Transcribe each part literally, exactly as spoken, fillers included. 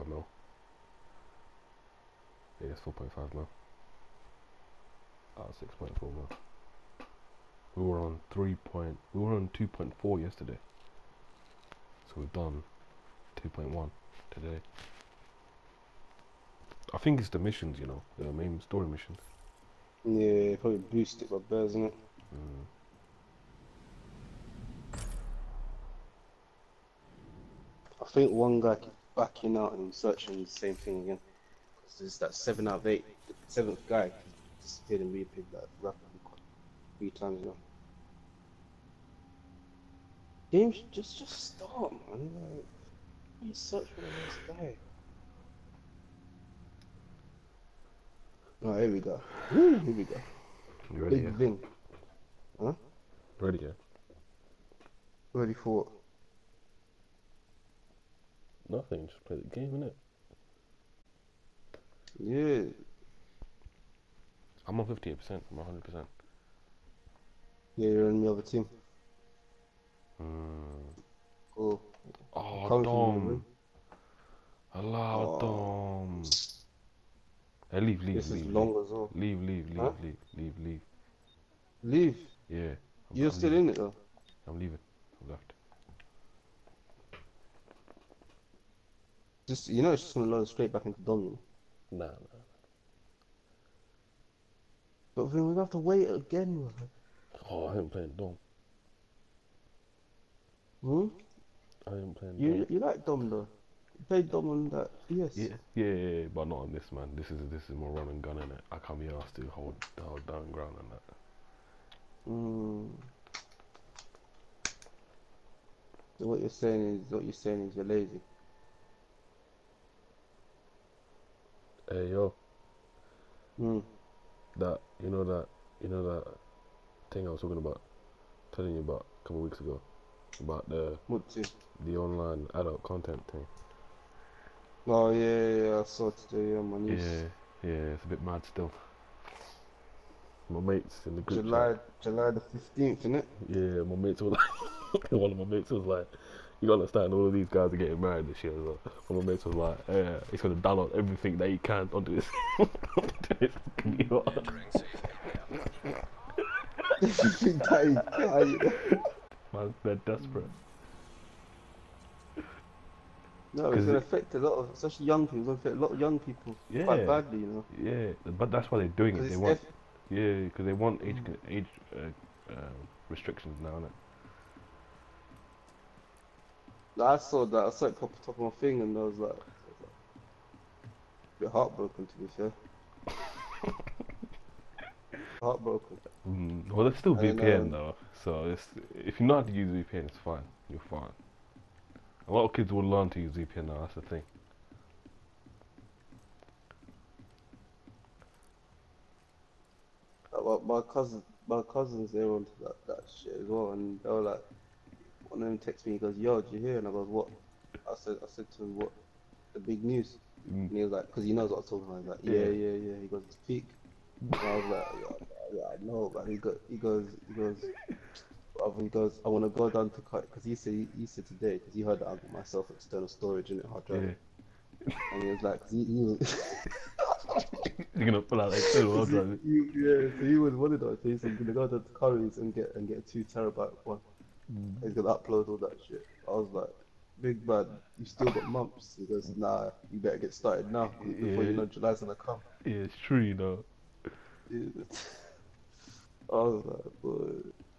mil. Yeah, it's four point five mil. Ah, six point four mil. We were on three point. We were on two point four yesterday. So we've done two point one today. I think it's the missions, you know, the main story missions. Yeah, probably boost it by bears, isn't it? Mm. I think one guy keeps backing out and searching the same thing again. Because there's that seven out of eight, the seventh guy disappeared and reappeared that rapidly quite three times now. Game should just just start, man. Like, you search for the next guy. Oh, here we go. Woo, here we go. You ready? Big Yeah. Ving. Huh? Ready? Yeah. Ready for what? Nothing. Just play the game, innit? Yeah. I'm on fifty-eight percent. I'm on one hundred percent. Yeah, you're on the other team. Mm. Cool. Oh, Coming for you, Dom. man. Allow Oh, Dom. Hey, leave, leave, this is leave, leave. long as well. Leave, leave, leave, Huh? leave, leave, leave. Leave. Yeah. I'm, You're I'm still leaving. in it though. I'm leaving. I'm left. Just you know, it's just gonna load straight back into Dom. Nah, nah. But then we have to wait again. Man. Oh, I ain't playing Dom. Hmm? I ain't playing You Dom. you like Dom though? You played Dom on that P S. Yeah, yeah, yeah, yeah, but not on this, man. This is this is more run and gun in it. I can't be asked to hold hold down ground and that. Hmm. So what you're saying is what you're saying is you're lazy. Hey yo, Hmm. that you know that you know that thing I was talking about, telling you about a couple of weeks ago, about the What to? the online adult content thing. Oh yeah, yeah, yeah, I saw today on my news. Yeah, yeah, it's a bit mad still. My mates in the group July chat. July the fifteenth, innit? Yeah, my mates were like, one of my mates was like, you gotta understand, all of these guys are getting married this year. So one of my mates was like, yeah, he's gonna download everything that he can onto his, onto his computer. Man, they're desperate. No, it's 'Cause gonna it- affect a lot of, especially young people. It's gonna affect a lot of young people Yeah, quite badly, you know. yeah, but that's why they're doing it. Because They it's want, F yeah, because they want age age uh, uh, restrictions now, innit? I saw that. I saw it pop top of my thing, and I was like, I was like a bit heartbroken, to be fair. Heartbroken. Mm, well, there's still And V P N um, though, so it's, if you know how to use V P N, it's fine. You're fine. A lot of kids will learn to use V P N now. That's the thing. uh, my my cousin, my cousins, they were onto that that shit as well, and they were like, one of them texted me, he goes, "Yo, did you hear?" And I goes, "What?" I said, I said to him, "What? The big news?" Mm, And he was like, because he knows what I was talking about. He's like, yeah. "Yeah, yeah, yeah." He goes, "It's peak." And I was like, "Yeah, yeah, I know." But he go, he goes, he goes, brother, he goes, "I want to go down to cut," because he said, he, he said today, because he heard that I got myself external storage in it, hard drive. Yeah. And he was like, because he, he was. You're gonna pull out like two hard He, drives. he, yeah, so he was one of those. So he said he's gonna go to Curry's and get and get a two terabyte one. Mm. He's gonna upload all that shit. I was like, big man, you still got months. He goes, nah, you better get started now before you Yeah, know July's gonna come. yeah, it's true, you know. Yeah. I was like, boy.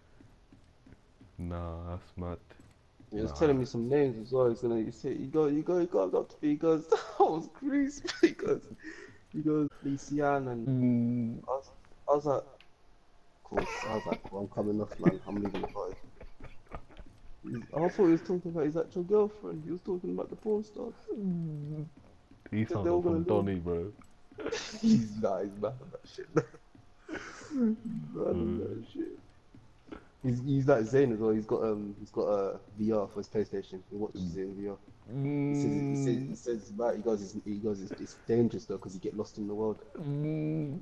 Nah, that's mad. He was Nah. telling me some names as well. He's gonna, he said, you go, you go, you go up to me. He goes, I was crazy. He goes, he goes, Lucian, and Mm. I was, I was like, of course. I was like, well, I'm coming off, man. I'm leaving the party. He's, I thought he was talking about his actual girlfriend. He was talking about the porn stars. Mm. He Said sounds they were like gonna from leave. Donny, bro. He's nah, he's mad at that shit. He's mad at Mm. that shit. He's he's like Zayn as well. He's got um he's got a V R for his PlayStation. He watches it in V R. He says he says he Mm. says it's bad. He goes it's, he goes it's, it's dangerous though because you get lost in the world. Mm.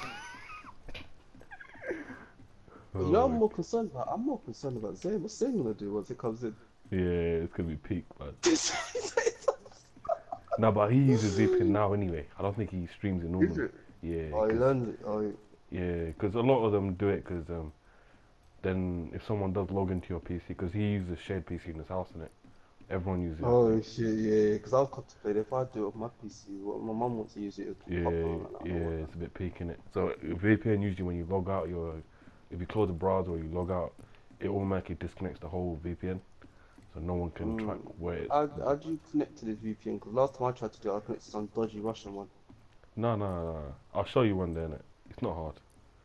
But you know I'm Oh, more concerned about I'm more concerned about Zayn. What's Zayn gonna do once it comes in? yeah, it's gonna be peak, man. No, but he uses V P N now anyway. I don't think he streams it Is normally. it? Yeah, Oh, he cause learned it. Oh, yeah, cause a lot of them do it. Cause um, then if someone does log into your P C, cause he uses a shared P C in his house, innit? Everyone uses it, I oh think. shit, yeah. Because I was contemplating if I do it on my P C, what my mum wants to use it, it'll keep Yeah, popping on. I don't want yeah, that. it's a bit peak in it. So V P N usually when you log out your, if you close the browser or you log out, it automatically disconnects the whole V P N, so no one can track Mm. where it's. How, how do you connect to this V P N? Because last time I tried to do it, I connected to some dodgy Russian one. No, no, no, no. I'll show you one day, innit? It's not hard.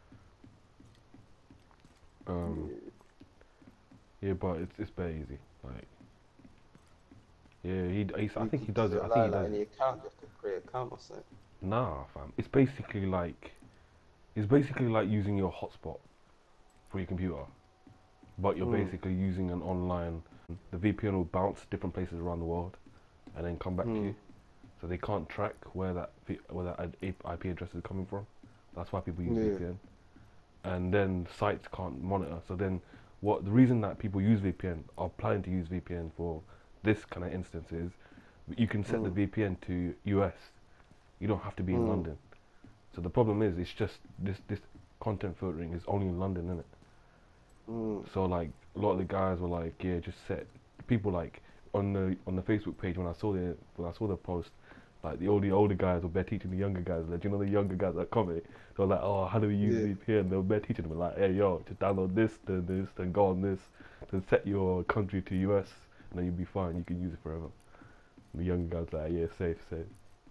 Um, Yeah. yeah, but it's it's very easy. Like, yeah, he, he's, I You, think you- he does does it it. I think allow he like does it. any account? You have to create an account or something. Nah, fam. It's basically like, it's basically like using your hotspot for your computer, but you're Mm. basically using an online. The V P N will bounce different places around the world, and then come back to Mm. you. So they can't track where that v- where that I P address is coming from. That's why people use Yeah. V P N. And then sites can't monitor. So then, what the reason that people use V P N are planning to use V P N for this kind of instance is you can set the Mm. V P N to U S. You don't have to be in Mm. London. So the problem is, it's just this this content filtering is only in London, isn't it? Mm. So like a lot of the guys were like, yeah, just set people like on the on the Facebook page when I saw the when I saw the post, like the older older guys were bare teaching the younger guys. Like, you know, the younger guys that comment, they were like, oh, how do we use Yeah. V P N? They were bare teaching them like, hey, yo, just download this, then this, then go on this, then set your country to U S, and then you'll be fine. You can use it forever. And the younger guys like, yeah, safe, safe.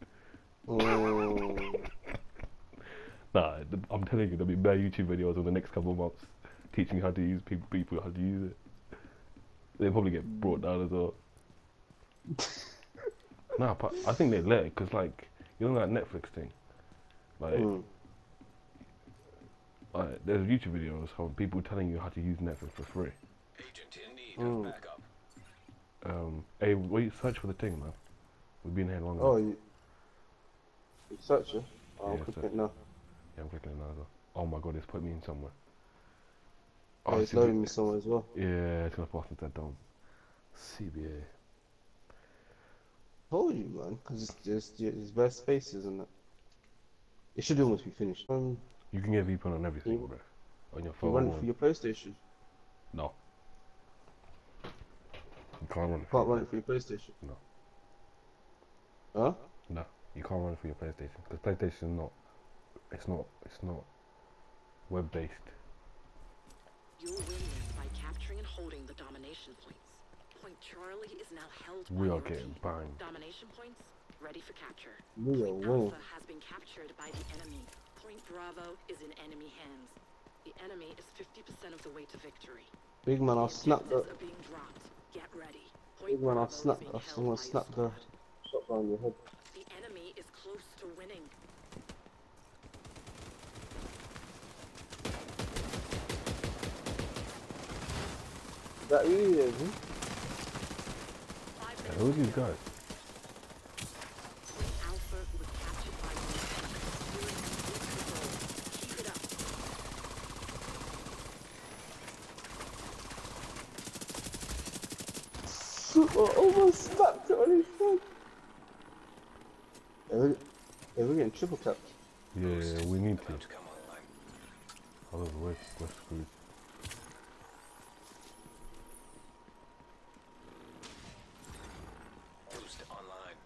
Mm. Nah, th- I'm telling you, there'll be bare YouTube videos in the next couple of months teaching how to use people people how to use it. They'll probably get brought down as well. Nah, but I think they let it because, like, you know that Netflix thing. Like, Mm. like, there's YouTube videos of people telling you how to use Netflix for free. Agent in need of Mm. backup. Um, hey, wait, search for the thing, man. We've been here long Oh, enough. you, you search it? Oh, I'm Yeah, clicking search. it now. Yeah, I'm clicking it now as well. Oh my god, it's put me in somewhere. Oh, Oh, it's C B A. loading me somewhere as well. Yeah, it's gonna pass me that down. C B A. Told you, man, because it's just it's bare spaces, isn't it? It should almost be finished. Um, You can get V P N on everything, you, bro. On your you run it phone. for your PlayStation. No, you can't run it for Can't your run play. it for your PlayStation. No, Huh? no, you can't run it for your PlayStation because PlayStation is not. It's not. It's not web based. You'll win this by capturing and holding the domination points. Point Charlie is now held We by are your getting team. banged. Domination points ready for capture. We are Point winning. Alpha has been captured by the enemy. Point Bravo is in enemy hands. The enemy is fifty percent of the way to victory. Big man, I'll The snap the. objectives are being dropped. Get ready. Big Point man, I'll Bravo is snap. being I'll, held I'm gonna by your snap the squad. shotgun on your head. The enemy is close to winning. Is that you, is he? Five Yeah, minutes who are these to go. guys? Point Alpha was captured by your team. You're in complete control. Keep it up. I almost snapped it on his head. Yeah, we're, yeah, we're getting triple tapped. Yeah, we need to. About to come online. Otherwise, we're, we're screwed. Boost online.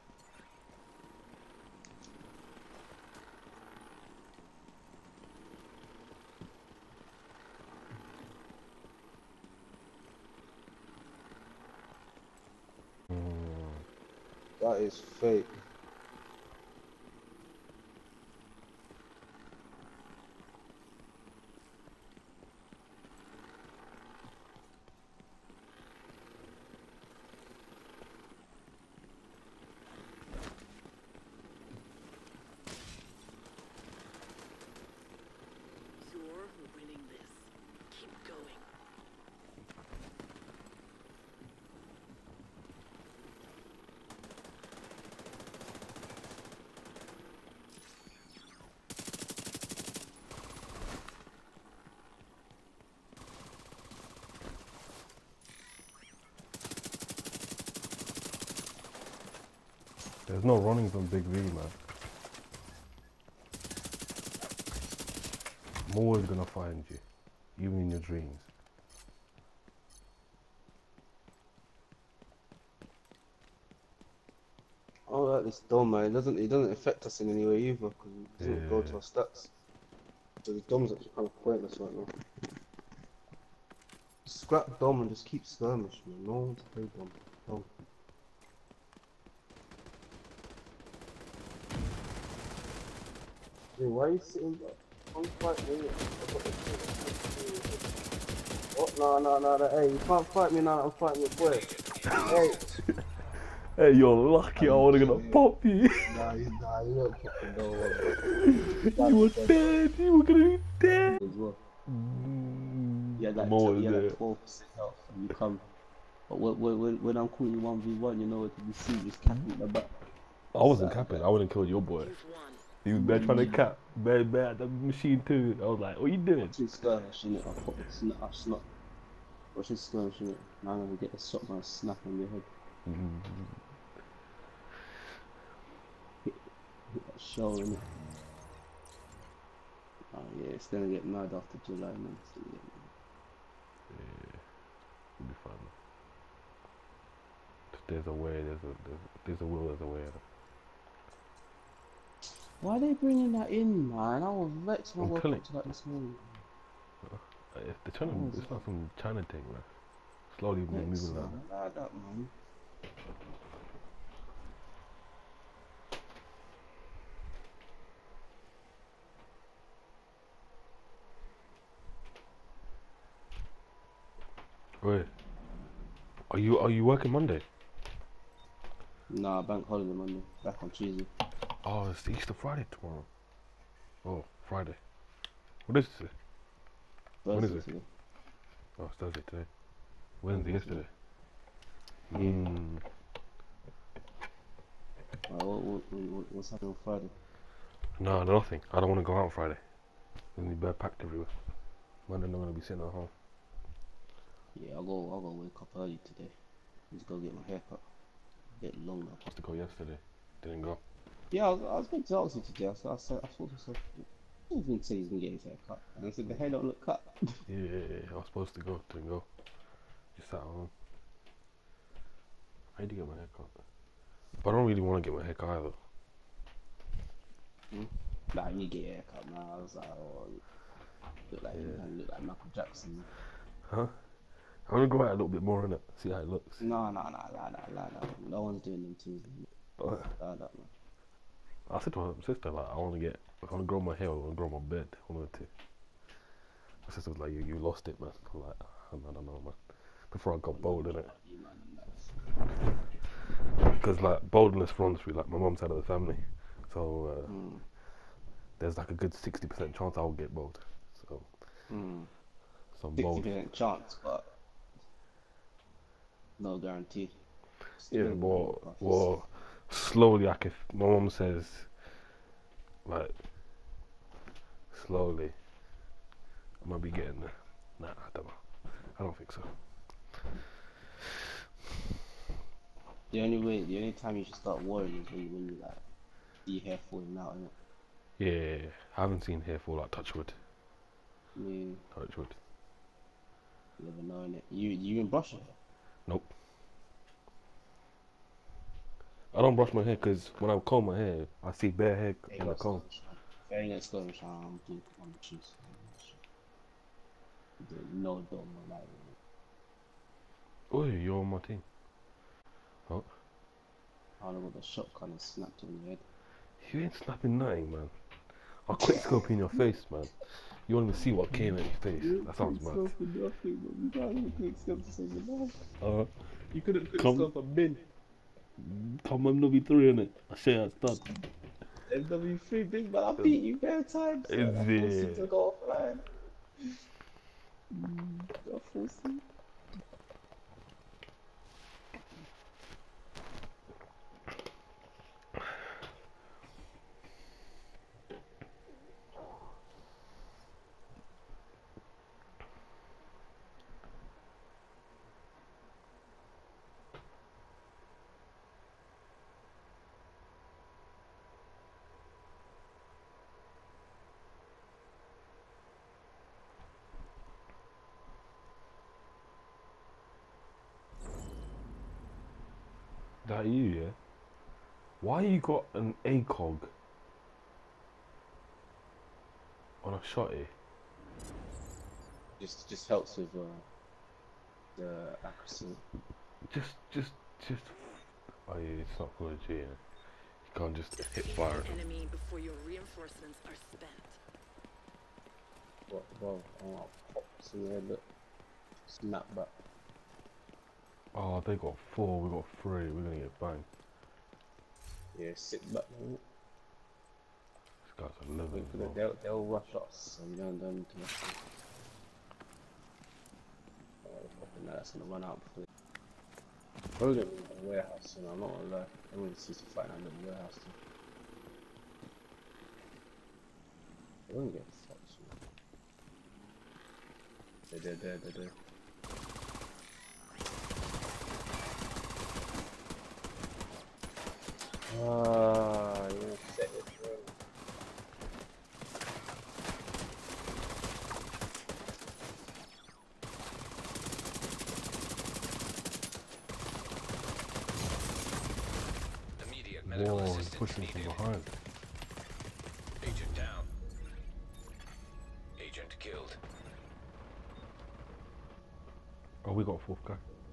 Mm. That is fake. You're winning this. Keep going. There's no running from Big V, man. I'm always gonna find you, even in your dreams. Oh, like this dome, man. It doesn't, it doesn't affect us in any way either, because it doesn't go to Yeah. our stats. So the dome's actually kind of pointless right now. Scrap dome and just keep skirmish, man. No one to play dome. Dome. Hey, why are you sitting there? Come fight me. I've got the shit. What? No, no, no, no. Hey, you can't fight me now. I'm fighting your boy. Hey. Hey, you're lucky I wasn't gonna pop you. Nah, you, nah, you weren't fucking no one, bro. You were dead. You were gonna be dead. As well. Mm, You had like, I'm always you had there. like twelve percent health and you come. But when, when, when I'm calling you one v one, you know what to be seen, just capping at the back. I wasn't capping. I wouldn't kill your boy. You've won. He was there trying to cap. Bad, bad. The machine too. I was like, what you doing? Watching skirmish, innit? I put the snap, I snap. Watching skirmish, innit? Now I'm gonna get a shotgun snap on your head. Mm, Hit that shell, innit? Oh yeah, it's gonna get mad after July, man. It's gonna get mad. yeah, it'll be fun. If there's a way, there's a there's, there's a will, there's a way. Why are they bringing that in, man? I was vexed when I I'm woke telling- up to that this morning. Uh, If the China, Oh, it's not some China thing, man. Slowly been Vexed, moving like man. that. Like that, man. Wait, are you are you working Monday? Nah, bank holiday Monday. Back on Tuesday. Oh, it's Easter Friday tomorrow. Oh, Friday. What is it? When is Thursday it? today. Oh, it's Thursday today. Wednesday Wednesday. yesterday. Mm, Alright, what, what, what, what's happening on Friday? no, nothing. I don't want to go out on Friday. There's gonna be bad packed everywhere. Monday I'm gonna be sitting at home. Yeah, I'll go. I'll go wake up early today. Just go get my hair cut. Get long now. Supposed to go yesterday. Didn't go. Yeah, I was, I was going to ask you today. I said, I said, I thought to myself, I was going to say he's going to get his hair cut. And I said, the hair don't look cut. Yeah, yeah, yeah, I was supposed to go. Didn't go. Just sat at home. I need to get my hair cut. But I don't really want to get my hair cut either. Hmm? Like, you get your hair cut, man. I was like, oh, you look like, Yeah. you look like Michael Jackson. Huh? I want to go out a little bit more in it. See how it looks. No, no, no, no, no, no, no. No one's doing them things. But Like that, man. I said to my sister, like, I want to get, I want to grow my hair, I want to grow my beard. One of the two. My sister was like, you, you lost it, man. I'm like, I don't know, man. Before I got bold in it. Because, like, boldness runs through, like, my mum's side of the family. So, uh, Mm. there's, like, a good sixty percent chance I'll get bold. So, Mm. so I'm sixty bold. percent chance, but no guarantee. Yeah, Still well, no well, slowly, like, if my mum says, like, slowly, I might be getting there. Nah, I don't know. I don't think so. The only way, the only time you should start worrying is when you, when you like, see your hair falling out, innit? Yeah, I haven't seen hair fall like touch wood. I mean, Touch wood. you never know, innit? You, you even brush your hair? Nope. I don't brush my hair because when I comb my hair, I see bare hair Hey, in the got comb. skirmish, man. If I ain't got skirmish, I'm doing, I'm choose. No dome or like, Oh, you're on my team. Oh, I don't know what the shotgun is snapped on your head. you ain't snapping nothing, man. I'll quick scope in your face, man. You won't even see what came at your face. That sounds mad. You can't even quick scope to save your life. Uh, You couldn't quick Come- scope a bin. come on, W three in it. I say it's done. M W three big, but I beat you bare times. Is I forced you it? to go offline. Mm, I forced you. that you, yeah? Why you got an ACOG on a shotty? Just just helps with uh, the accuracy. Just, just, just. Oh yeah, it's not good, yeah. You can't just hit fire. The enemy before your reinforcements are spent. What, bro? Oh, pop some head, look. Snap back. Oh, they got four, we got three. We're gonna get banged. Yeah, sit back. Man. This guy's a living. Wait for the, they'll, they'll rush us, so we don't don't need to rush them. Oh, fucking no, that's gonna run out before. We're gonna be in the warehouse, you know, I'm not gonna lie. Everyone sees to fight under the warehouse too. We're gonna get fucked, you know. They're there, they're there, they're there. Ah, you set it through. Immediate medical Whoa, he's assistance pushing from needed. behind. Agent down. Agent killed. Oh, we got a fourth guy.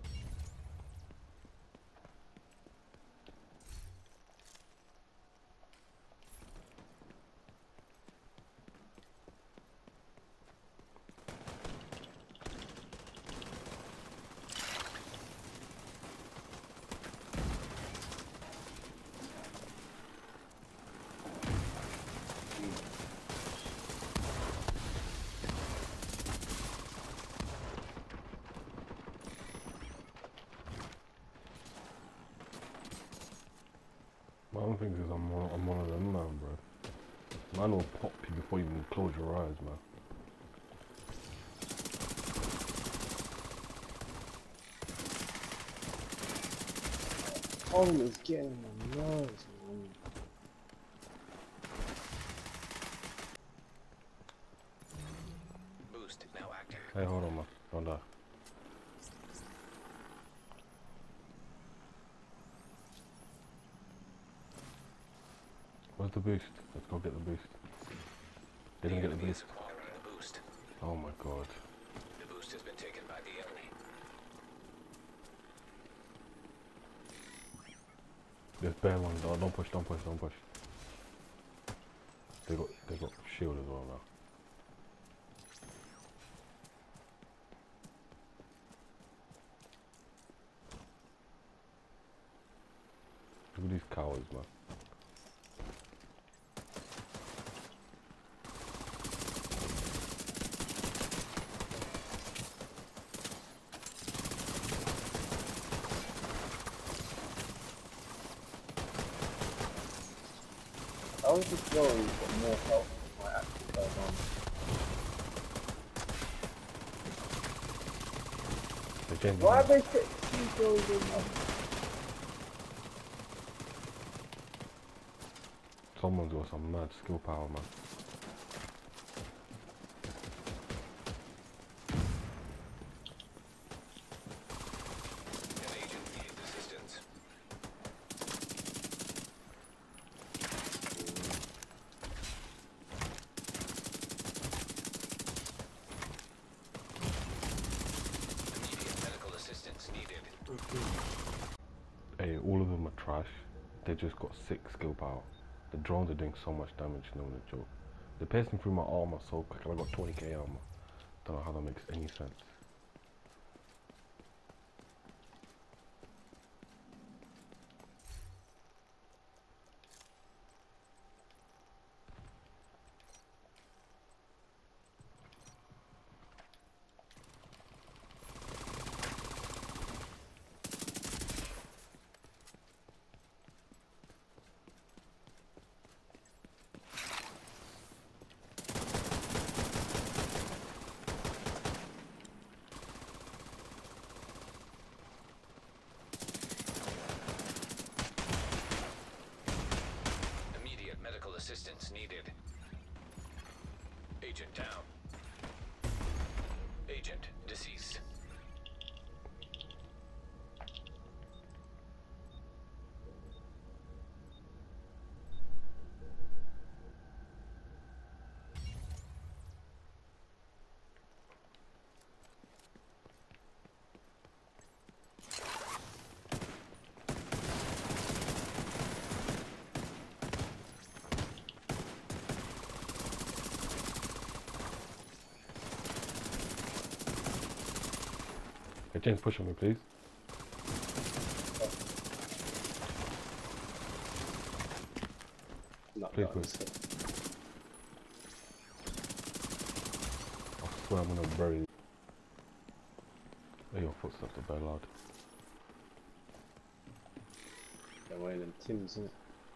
My own thing is I'm one, I'm one of them, man, bro. Man will pop you before you even close your eyes, man. Oh, it's getting on my nerves, man. Boost now active. Hey, hold on, man. Don't die. Where's the boost? Let's go get the boost. They didn't get the enemy is boost. acquiring the boost. Oh my god. The boost has been taken by the enemy. There's bear one. Oh, don't push, don't push, don't push. They got, they got shield as well now. Look at these cowards, man. I was just going for more help than my actual goes on. They changed Why the have they put two goals in there? Someone's got some mad skill power, man. An agent needs assistance. Immediate medical assistance needed. Hey, all of them are trash. They just got six skill power. The drones are doing so much damage, no a joke. They're piercing through my armor so quick, and I got twenty K armor. Don't know how that makes any sense. Immediate medical assistance needed. Agent down. Agent deceased. Hey, James, push on me, please. No, Please, no, please. it's- I swear I'm gonna bury you. Hey, your footsteps are very loud. They're wearing them Tims, isn't it?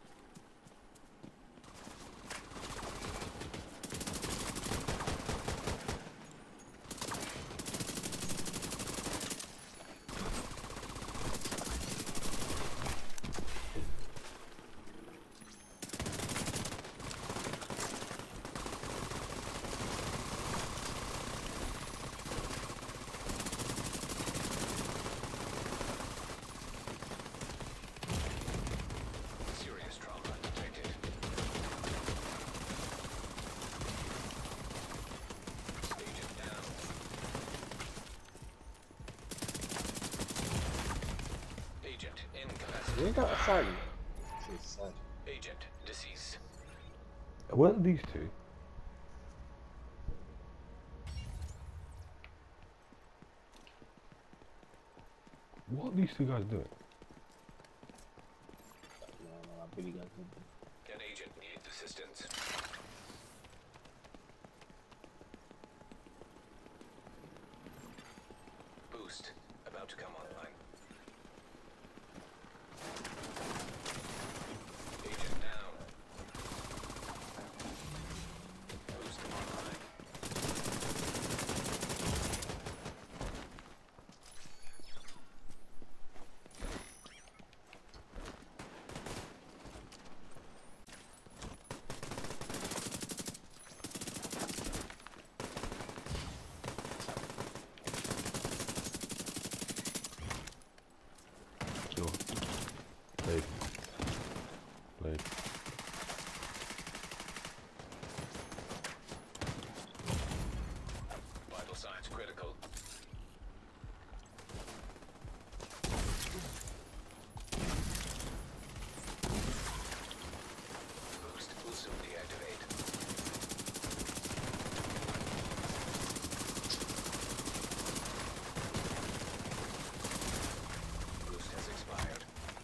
Serious trauma detected. Agent down. Agent incapacitated. You got a silent. It's sad. Agent deceased. What are these two? What are these two guys doing? No, no, I really got good. An agent needs assistance. Boost about to come online. Agent down. Boost online. Yo. Blade. Blade. Vital signs critical. Boost will soon deactivate. Boost has expired.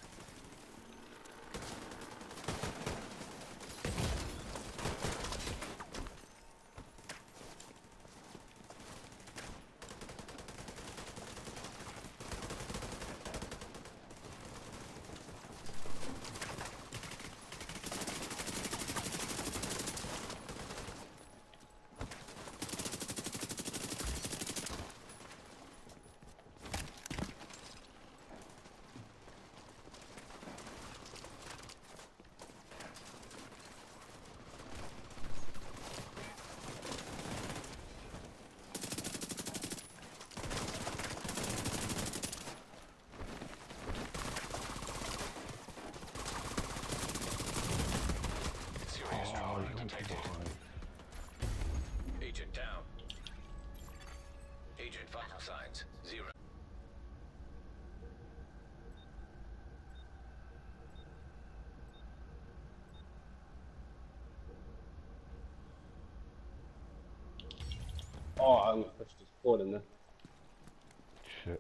Serious Oh, trauma you're detected. behind. Agent down. Agent vital signs zero. Oh, I'm gonna push this forward in there. Shit.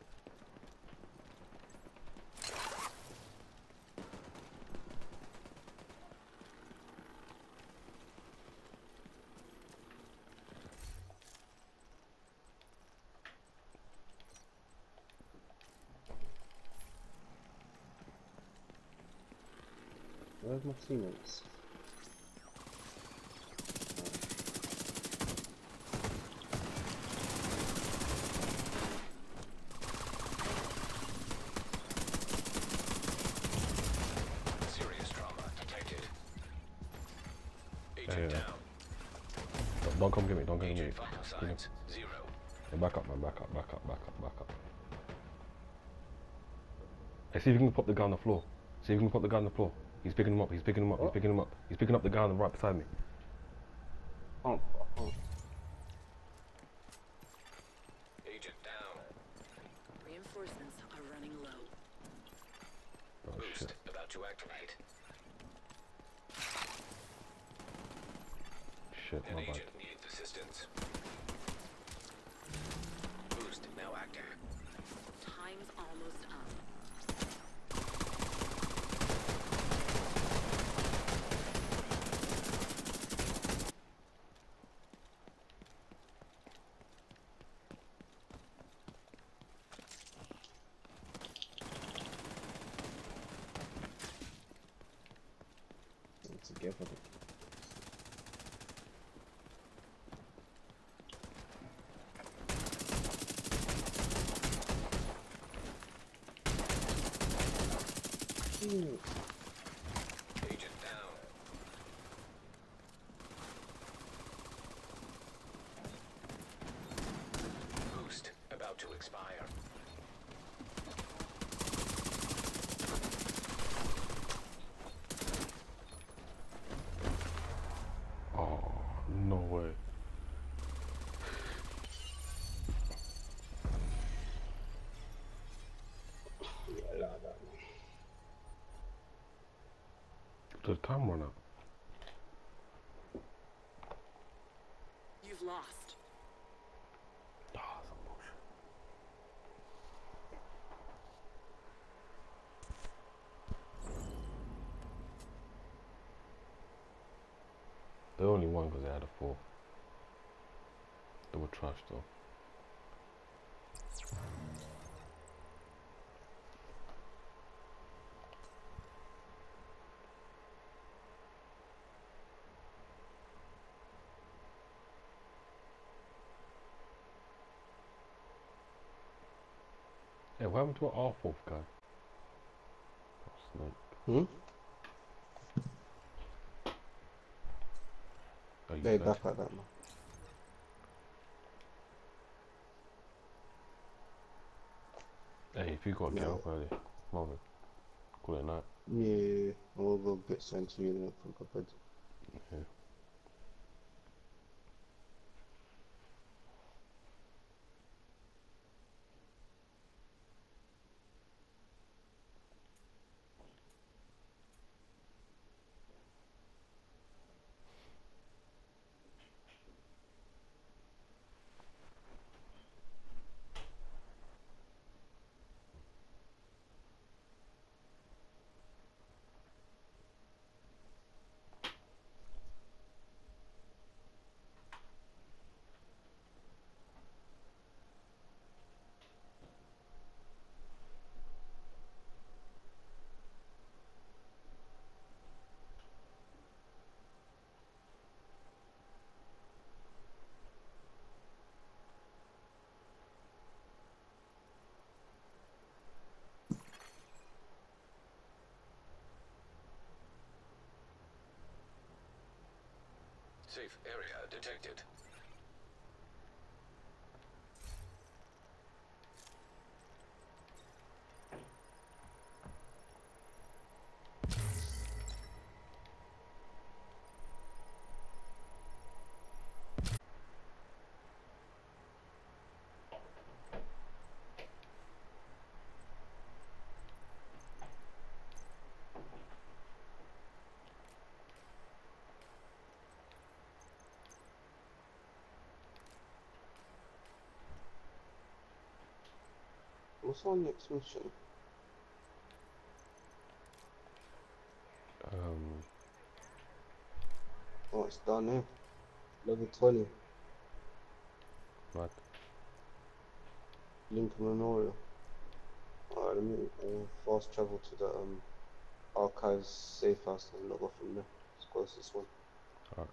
Where's my teammates? Serious trauma detected. Agent Yeah, yeah. down. Don't, don't come get me, don't come get me. Agent vital You know, signs zero. hey, back up, man, back up, back up, back up, back up. Hey, see if you can pop the guy on the floor. See if you can pop the guy on the floor. He's picking him up, he's picking him up, he's What? picking him up. He's picking up the guy on the right beside me. I can't, I can't. Agent down. Reinforcements are running low. Oh Boost shit. about to activate. Shit, An my bad. agent needs assistance. Boost now active. Time's almost up. Together. Ooh. Agent down. Boost about to expire. Oh, no way. Yeah, like that. Did the time run out? You've lost. Ah, some bullshit. They only won because they had a four. They were trash though. Hey, what happened to our fourth guy? Oh, snake. Hmm? Oh, you Lay dead. back like that, man. Hey, if you got to get No. up early, Marvin, call it a night. Yeah, I'll go get something to you for go bed. Yeah. Safe area detected. What's our next mission? Um, Oh, it's done here. Level twenty. right. Lincoln Memorial. Alright, let me uh, fast travel to the um, archives safe house and log off from there. Let's go to this one. Alright.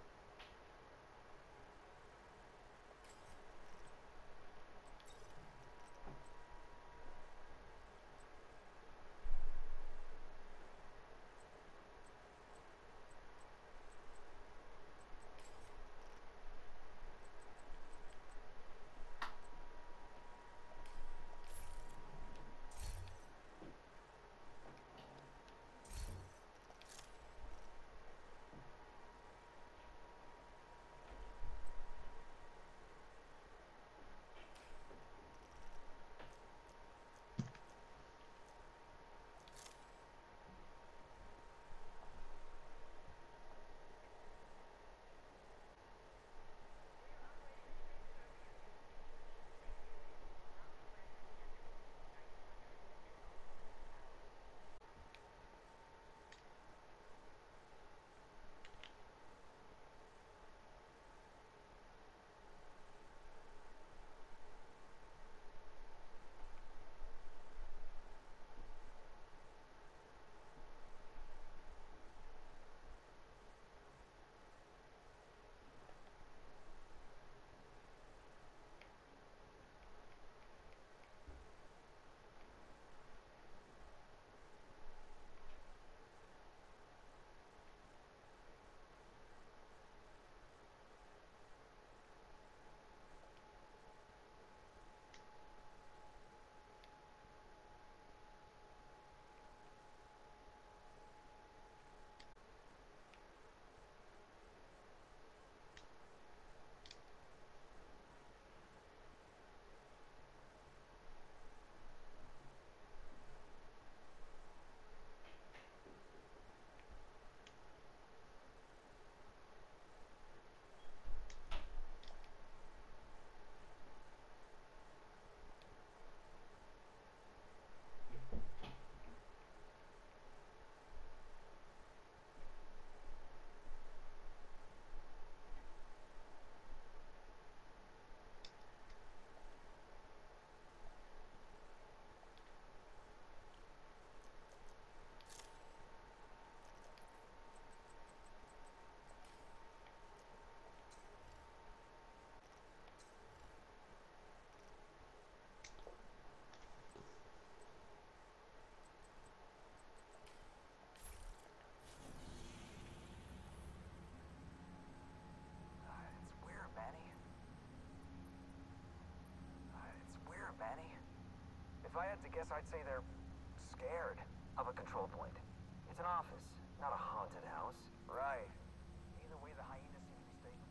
If I had to guess, I'd say they're scared of a control point. It's an office, not a haunted house. Right. Either way, the hyenas seem to be stable.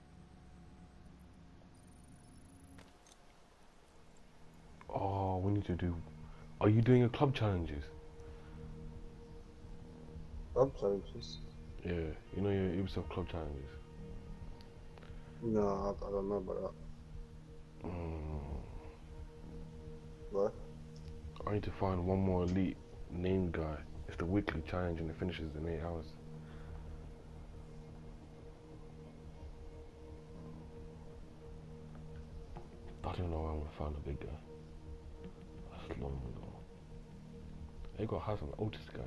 Oh, we need to do. Are you doing a club challenges? Club challenges? Yeah, you know your Ubisoft club challenges. No, I, I don't know about that. Mm. What? I need to find one more elite named guy. It's the weekly challenge and it finishes in eight hours. I don't know where I'm gonna find a big guy. That's long ago. They got have an Otis guy.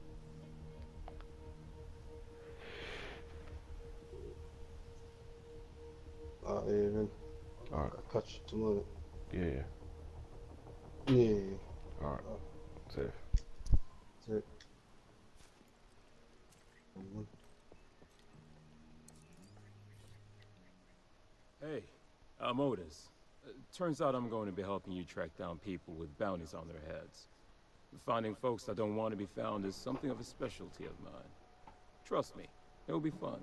Uh, yeah, man. Alright. I'll catch you tomorrow. Yeah, yeah. Yeah, yeah, yeah. Alright. Safe. That's it. Mhm. Hey, I'm Otis. Uh, turns out I'm going to be helping you track down people with bounties on their heads. Finding folks that don't want to be found is something of a specialty of mine. Trust me, it'll be fun.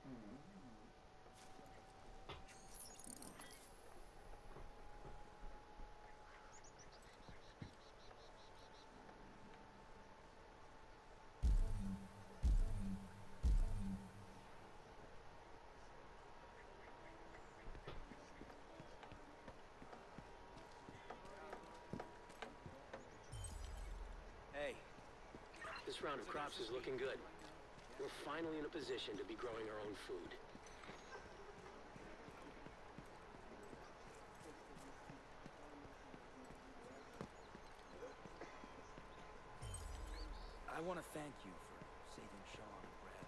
Hey. This round of crops is looking good. We're finally in a position to be growing our own food. I want to thank you for saving Sean and Brad.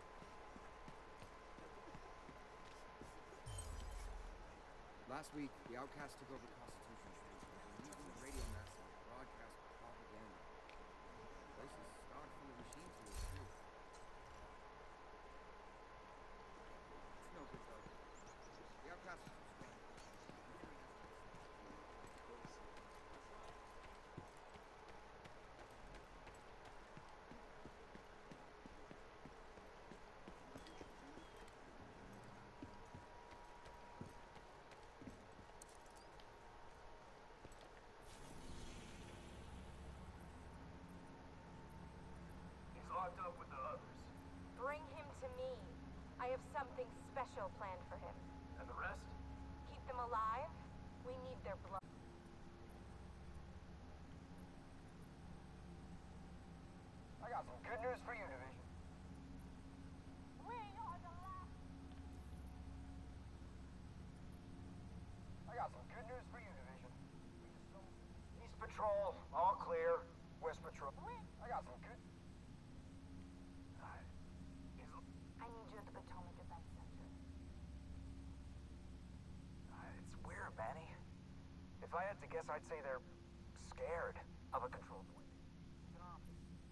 Last week, the outcasts took over Constitution Street and were using the radio masts to broadcast propaganda. The place is stocked full of machine tools, too. It's no good, though. The outcasts are too strong. The enemy has to He's locked up with the others. Bring him to me. I have something special planned for him. And the rest? Keep them alive. We need their blood. I got some good news for you, Division. We are the last. I got some good news for you, Division. East Patrol, all clear. West Patrol. I got some good... Alright. He's... I need you at the Potomac Event Center. Uh, it's weird, Manny. If I had to guess, I'd say they're scared of a control point. It's an office.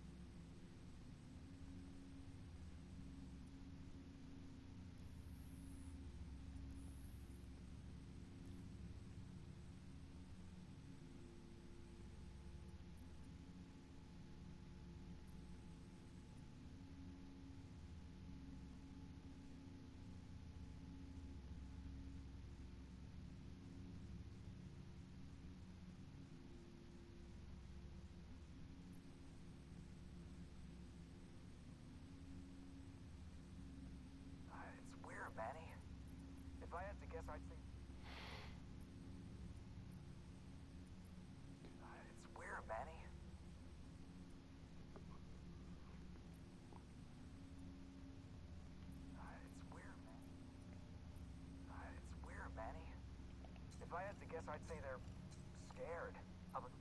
Uh, it's weird, Manny. If I had to guess, I'd say... Uh, it's weird, Manny. Uh, it's weird, Manny. Uh, it's weird, Manny. If I had to guess, I'd say they're scared of a...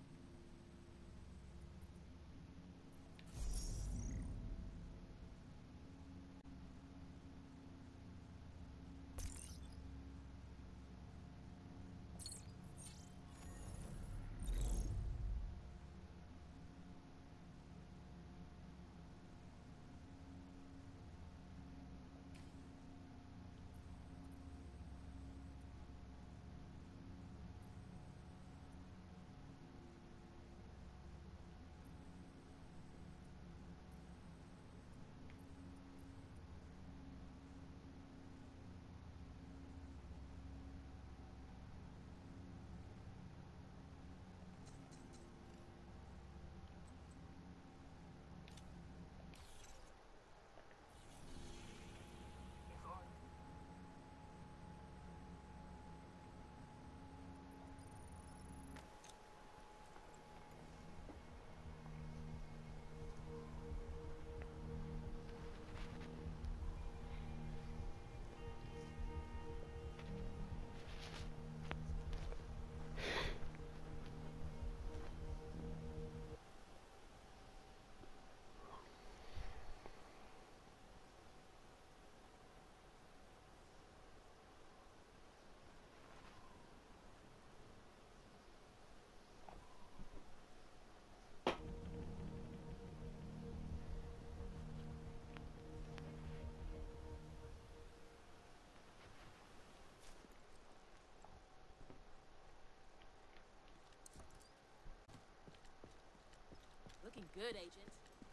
good, Agent.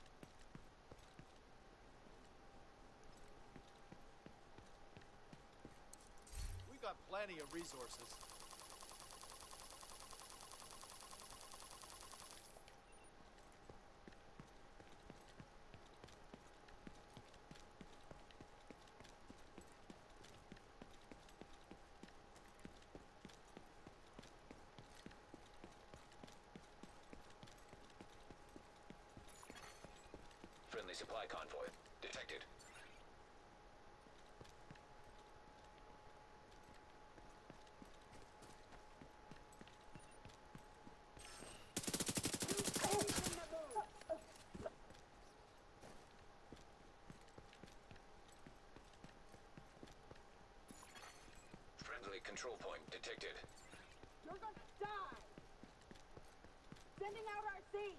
We got plenty of resources. Friendly supply convoy detected. Friendly control point detected. You're gonna die! Sending out our seeds!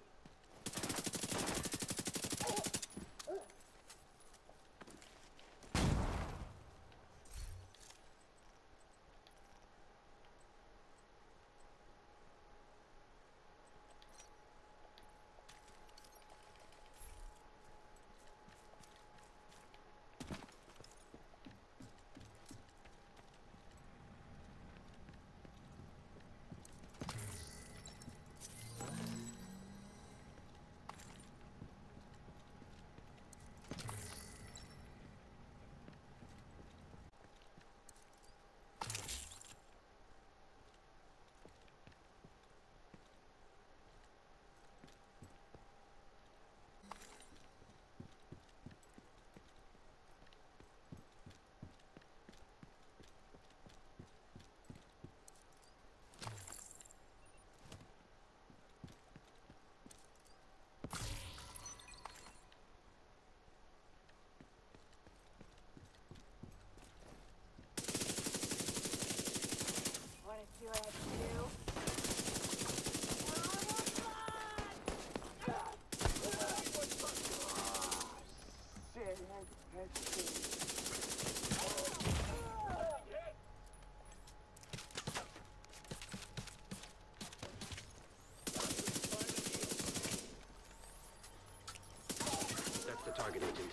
Wanna see what I can do? Shit, that's That's the target, Agent.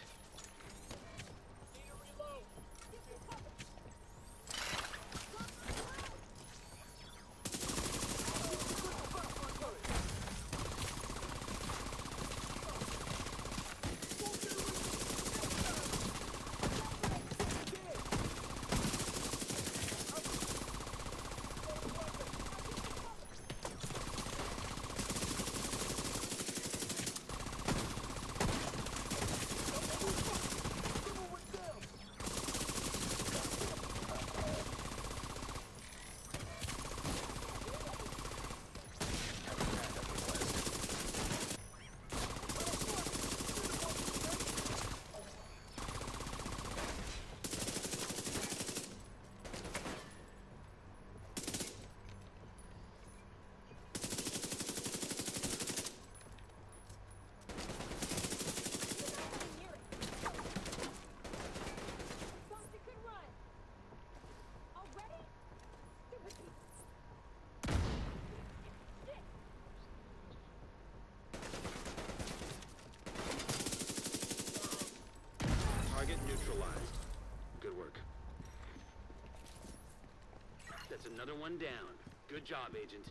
Target neutralized. Good work. That's another one down. Good job, Agent.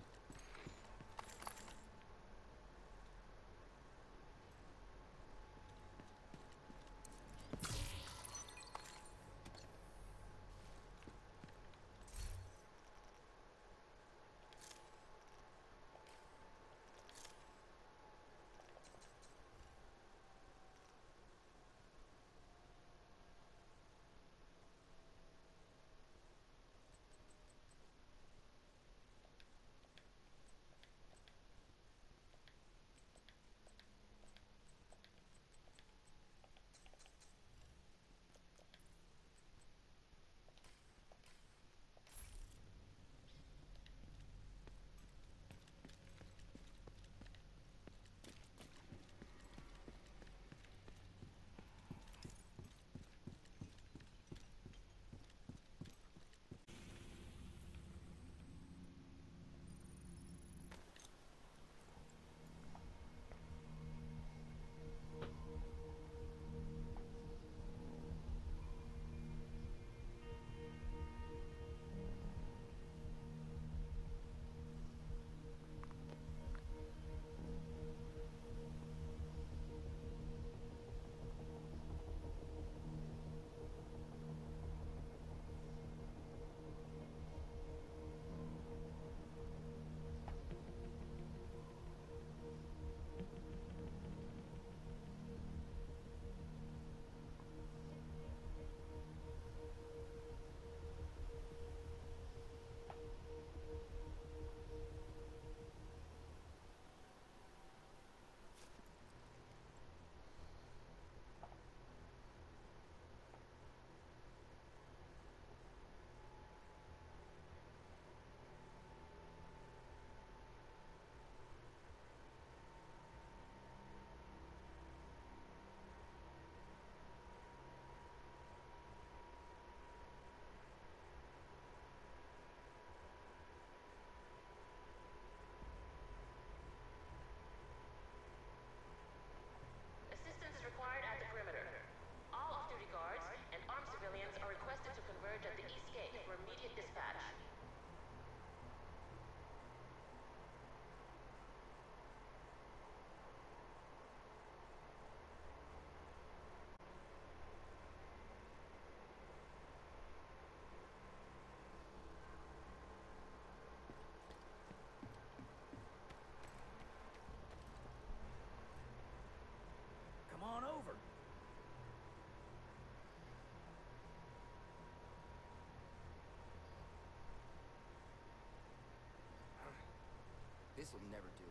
This'll never do.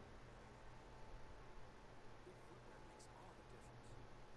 Good footwear makes all the difference.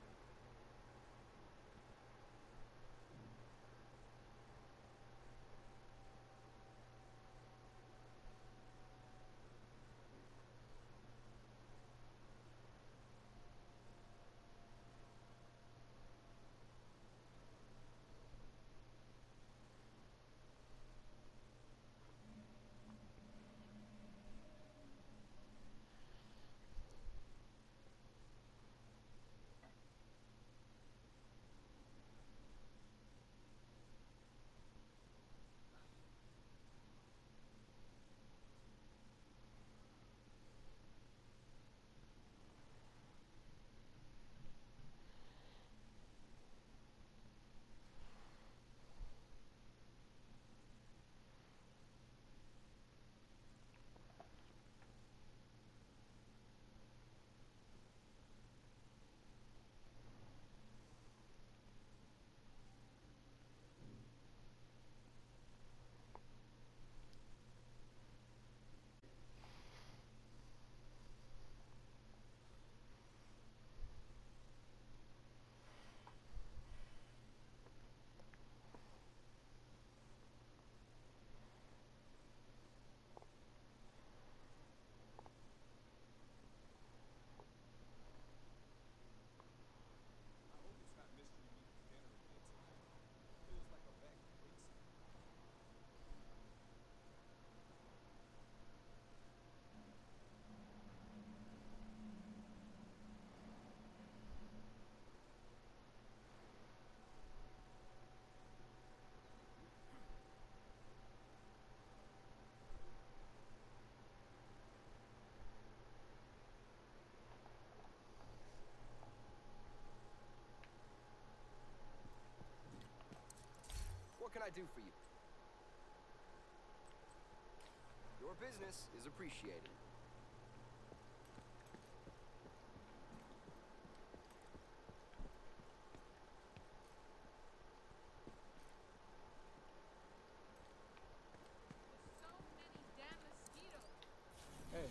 What can I do for you? Your business is appreciated. So many damn mosquitoes. Hey.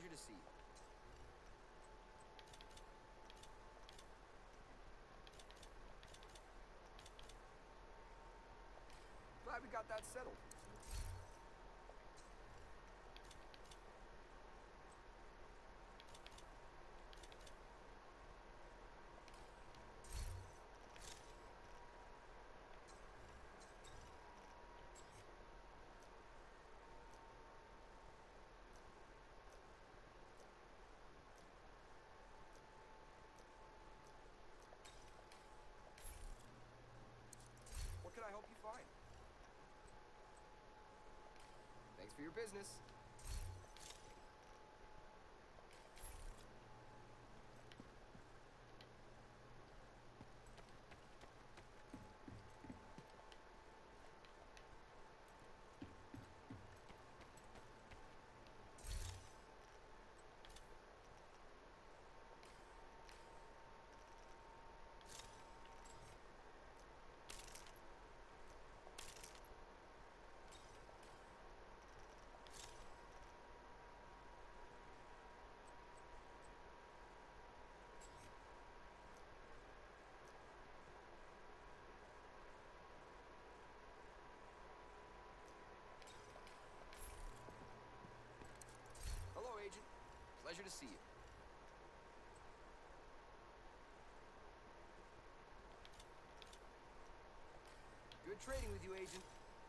Pleasure to see you. Glad we got that settled. What can I help you find? Thanks for your business. Hello, Agent. Pleasure to see you. Good trading with you, Agent.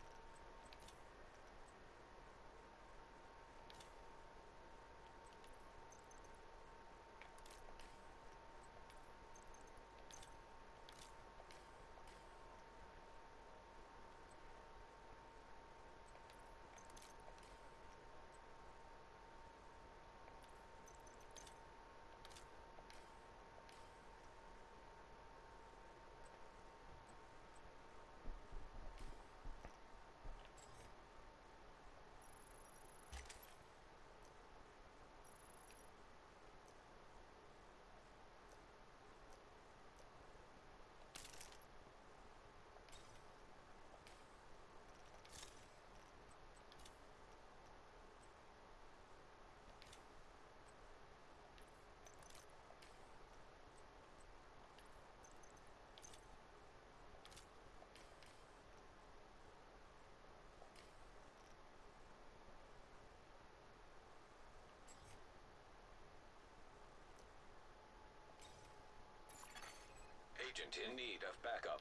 Agent in need of backup.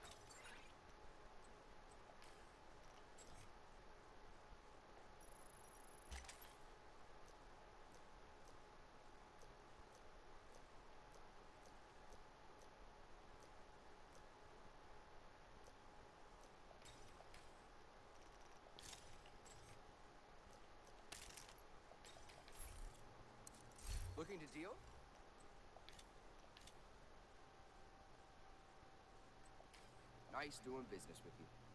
Looking to deal? Nice doing business with you.